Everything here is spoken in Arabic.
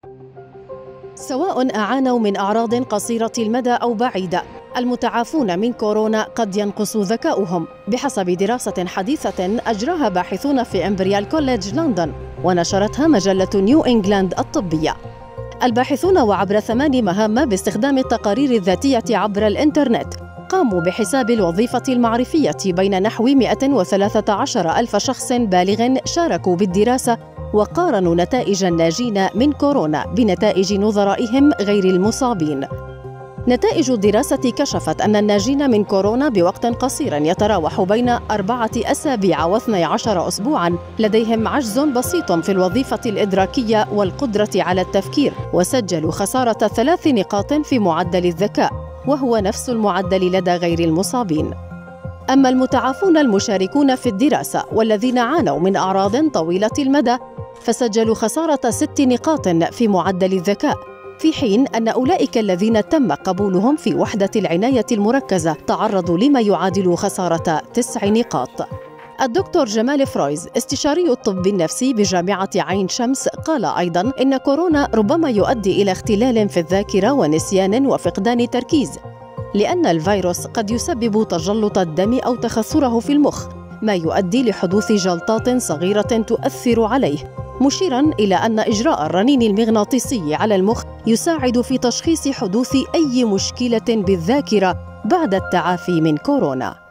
سواء أعانوا من أعراض قصيرة المدى أو بعيدة، المتعافون من كورونا قد ينقص ذكاؤهم بحسب دراسة حديثة أجراها باحثون في إمبريال كوليدج لندن ونشرتها مجلة نيو إنجلاند الطبية. الباحثون وعبر 8 مهام باستخدام التقارير الذاتية عبر الإنترنت قاموا بحساب الوظيفة المعرفية بين نحو 113 ألف شخص بالغ شاركوا بالدراسة، وقارنوا نتائج الناجين من كورونا بنتائج نظرائهم غير المصابين. نتائج الدراسة كشفت أن الناجين من كورونا بوقت قصير يتراوح بين 4 أسابيع و12 أسبوعاً لديهم عجز بسيط في الوظيفة الإدراكية والقدرة على التفكير، وسجلوا خسارة 3 نقاط في معدل الذكاء، وهو نفس المعدل لدى غير المصابين. أما المتعافون المشاركون في الدراسة والذين عانوا من أعراض طويلة المدى فسجلوا خسارة 6 نقاط في معدل الذكاء، في حين أن أولئك الذين تم قبولهم في وحدة العناية المركزة تعرضوا لما يعادل خسارة 9 نقاط. الدكتور جمال فرويز استشاري الطب النفسي بجامعة عين شمس قال أيضاً إن كورونا ربما يؤدي إلى اختلال في الذاكرة ونسيان وفقدان تركيز، لأن الفيروس قد يسبب تجلط الدم أو تخثره في المخ، ما يؤدي لحدوث جلطات صغيرة تؤثر عليه، مشيراً إلى أن إجراء الرنين المغناطيسي على المخ يساعد في تشخيص حدوث أي مشكلة بالذاكرة بعد التعافي من كورونا.